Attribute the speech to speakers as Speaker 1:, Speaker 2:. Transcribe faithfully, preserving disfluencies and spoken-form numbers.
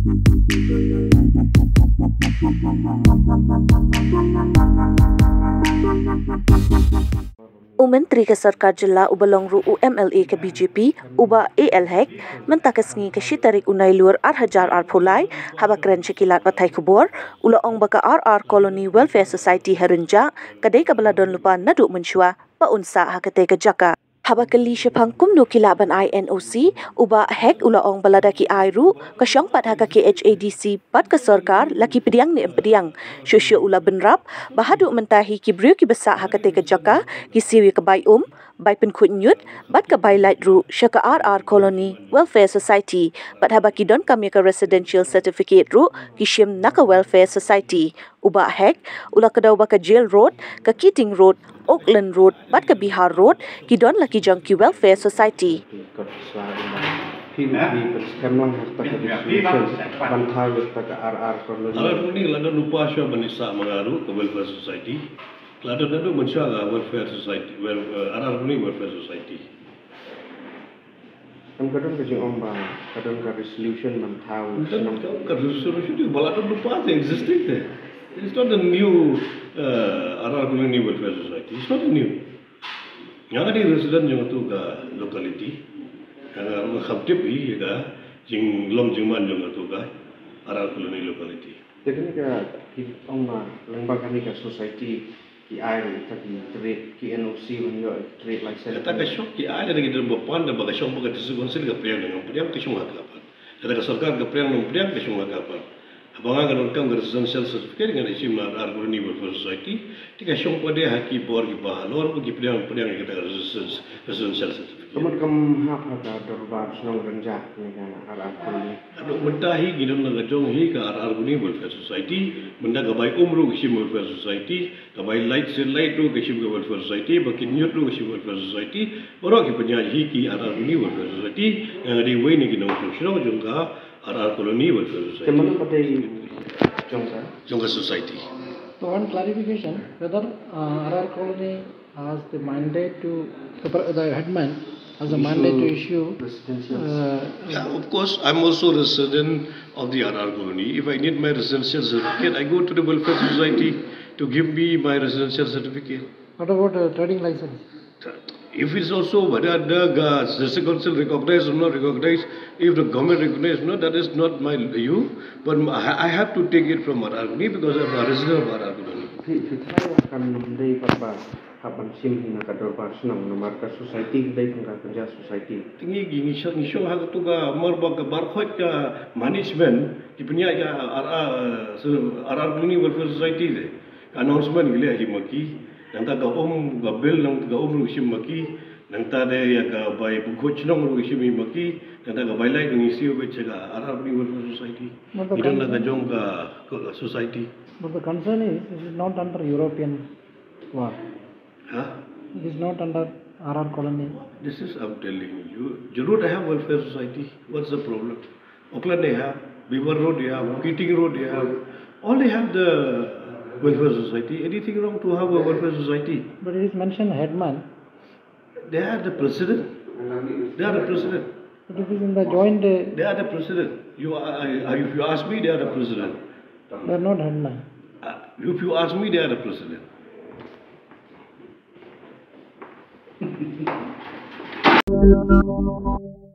Speaker 1: Mentri ke sorkar jylla ubalong ru U M L A ke B J P Bah A L Hek mynta ke sngi ke tarik nailur ar hajar ar phulai Haba kren sekilat pathai khubor ula ong baka R R Colony Welfare Society Rynjah kadei kabaladon lupa naduh shwa pa unsa ha katei ke jaka Haba kylli shaphang kumno kilaban I N O C Bah Hek ula ong balada ki airu ke shong pathai ke K H A D C pat ke sorkar laki pdiang ni pdiang shuh ula benrap bahadu mentahi ki brio ki besa ha katei ke jaka ki siwi ke bai um bai penkhut nyut bat ke bai light ru shaka R R Colony Welfare Society bat haba ki don kami ke residential certificate ru ki shim naka Welfare Society Bah Hek ula kedau baka jail road ke Kiting road Auckland Road, bat ke Bihar Road, ki don laki jong ki Welfare Society.
Speaker 2: Kalau ni lada lupa shwa banisa mengaru ke Welfare Society, lada naduh menshwa ke Welfare Society, R R ni Welfare Society.
Speaker 3: Kan kadang kerja omba, kadang ke resolution mentau.
Speaker 2: Kadang ke resolution itu balada lupa ada existing there. It's not a new uh, R R Colony Welfare Society. It's not a new. Yang ada resident yang tu ke locality, yang orang khabtip ini ke jing lom jingman yang tu ke R R Colony locality.
Speaker 3: Jadi ni ke omba lembaga ni ke society ki air tadi trade ki N O C menyo trade license.
Speaker 2: Kata ke shong ki air dari kita berpan dan bagai shong bagai disekonsil ke priang dengan priang ke shong apa? Kata ke sorkar ke priang dengan priang ke shong apa? Abang akan orang residential certificate dengan isim R R Colony Welfare Society, tiga shong pada haki bor ki Bah Halor pergi pdiang pdiang kita residential certificate.
Speaker 3: Kemudian kamu apa ada dorbar senang Rynjah dengan R R Colony.
Speaker 2: Aduh mentahi gidan naga jong hi ke R R Colony Welfare Society, benda gabai umru ke isim Welfare Society, gabai light set light tu ke isim Welfare Society, bakin nyut tu ke isim Welfare Society, baru ki penyaji ki R R Colony Welfare Society yang ada way ni gidan senang jong ka R R Colony Welfare Society.
Speaker 3: Kemana pada Jongka?
Speaker 2: Jongka Society.
Speaker 4: So one clarification, whether uh, R R Colony has the mandate to, the headman has a mandate to issue. Uh,
Speaker 2: yeah, of course, I'm also a resident of the R R Colony. If I need my residential certificate, I go to the Welfare Society to give me my residential certificate.
Speaker 4: What about uh, trading license?
Speaker 2: If it's also whether the city council recognize or not recognize, if the government recognize, no, that is not my view. But I have to take it from R R Colony because I'm a resident of R R Colony.
Speaker 3: Saya akan menjadi apa? Kapan sim hina kador senang marka society dari tengah kerja society.
Speaker 2: Tinggi gini shong shong hak tu ga marba ga barkhot ga management di punya ya R R Colony Welfare Society de announcement gile aji maki. Nanta ga om ga bel nang ga om rushim maki nanta de ya ga bai bukoch nang rushim maki nanta ga bai lai ngi siu be chega R R Welfare Society idon la ga jong ga society.
Speaker 4: But the concern is this is not under European law.
Speaker 2: Huh?
Speaker 4: It is not under R R Colony.
Speaker 2: This is I'm telling you. Jarur I have Welfare Society. What's the problem? Auckland they have, Beaver Road they have, Kiting Road they have. All they have the Welfare Society. Anything wrong to have a Welfare Society?
Speaker 4: But it is mentioned headman.
Speaker 2: They are the president. They are the president.
Speaker 4: But it is in the joint. Uh,
Speaker 2: they are the president. You are, if you ask me, they are the president.
Speaker 4: They are not headman.
Speaker 2: Uh, if you ask me, they are the president.